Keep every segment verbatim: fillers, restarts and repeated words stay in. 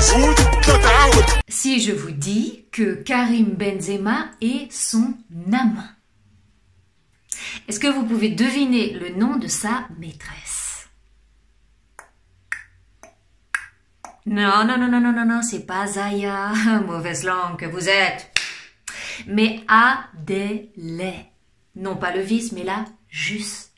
Si je vous dis que Karim Benzema est son amant, est-ce que vous pouvez deviner le nom de sa maîtresse? Non, non, non, non, non, non, non, c'est pas Zaya, mauvaise langue que vous êtes, mais Adèle. Non pas le vice, mais la justice.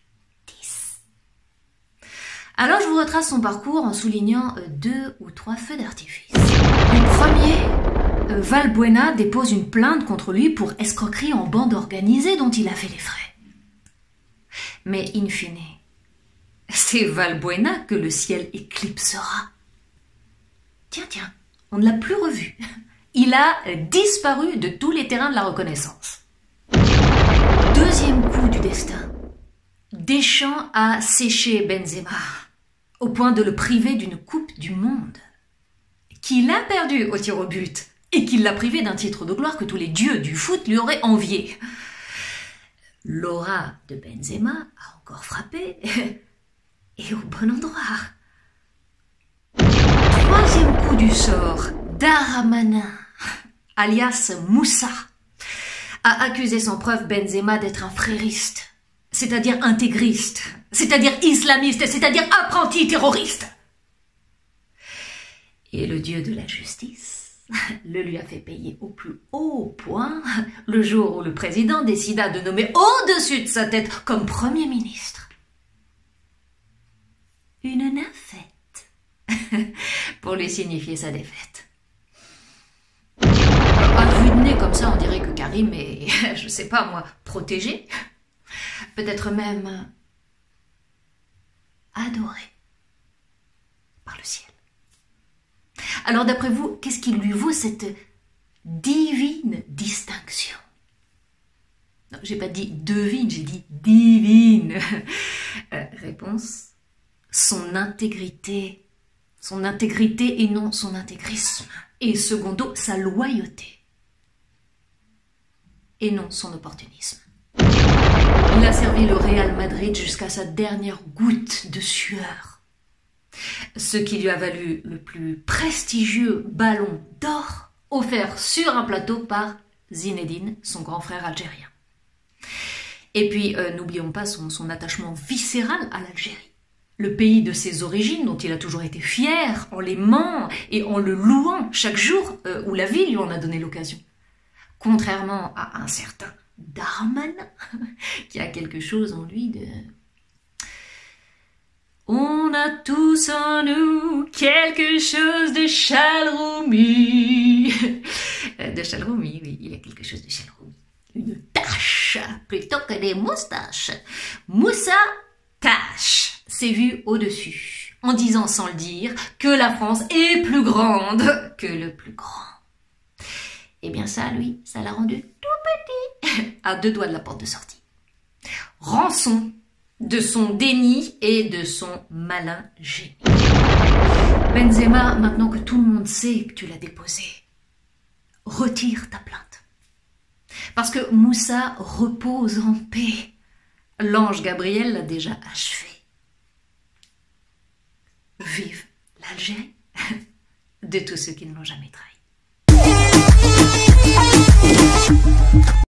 Alors je vous retrace son parcours en soulignant deux ou trois feux d'artifice. Le premier, Valbuena dépose une plainte contre lui pour escroquerie en bande organisée dont il a fait les frais. Mais in fine, c'est Valbuena que le ciel éclipsera. Tiens, tiens, on ne l'a plus revu. Il a disparu de tous les terrains de la reconnaissance. Deuxième coup du destin. Deschamps a séché Benzema, au point de le priver d'une Coupe du Monde, qu'il a perdu au tir au but, et qu'il l'a privé d'un titre de gloire que tous les dieux du foot lui auraient envié. L'aura de Benzema a encore frappé, et au bon endroit. Troisième coup du sort, Darmanin, alias Moussa, a accusé sans preuve Benzema d'être un frériste, c'est-à-dire intégriste, c'est-à-dire islamiste, c'est-à-dire apprenti terroriste. Et le dieu de la justice le lui a fait payer au plus haut point le jour où le président décida de nommer au-dessus de sa tête comme Premier ministre une nymphette pour lui signifier sa défaite. À vue de nez comme ça, on dirait que Karim est, je sais pas moi, protégé. Peut-être même adoré par le ciel. Alors d'après vous, qu'est-ce qui lui vaut cette divine distinction? Non, j'ai pas dit devine, j'ai dit divine. Euh, réponse, son intégrité. Son intégrité et non son intégrisme. Et secondo, sa loyauté. Et non son opportunisme. Il a servi le Real Madrid jusqu'à sa dernière goutte de sueur. Ce qui lui a valu le plus prestigieux ballon d'or offert sur un plateau par Zinedine, son grand frère algérien. Et puis, euh, n'oublions pas son, son attachement viscéral à l'Algérie. Le pays de ses origines, dont il a toujours été fier, en l'aimant et en le louant chaque jour euh, où la vie lui en a donné l'occasion. Contrairement à un certain Darmanin, qui a quelque chose en lui de... On a tous en nous quelque chose de Chalroumi. De Chalroumi, oui, il a quelque chose de Chalroumi. Une tache, plutôt que des moustaches. Moussa tache, c'est vu au-dessus, en disant sans le dire que la France est plus grande que le plus grand. Eh bien ça, lui, ça l'a rendu tout petit, à deux doigts de la porte de sortie. Rançon de son déni et de son malin génie. Benzema, maintenant que tout le monde sait que tu l'as déposé, retire ta plainte. Parce que Moussa repose en paix. L'ange Gabriel l'a déjà achevé. Vive l'Algérie de tous ceux qui ne l'ont jamais trahi.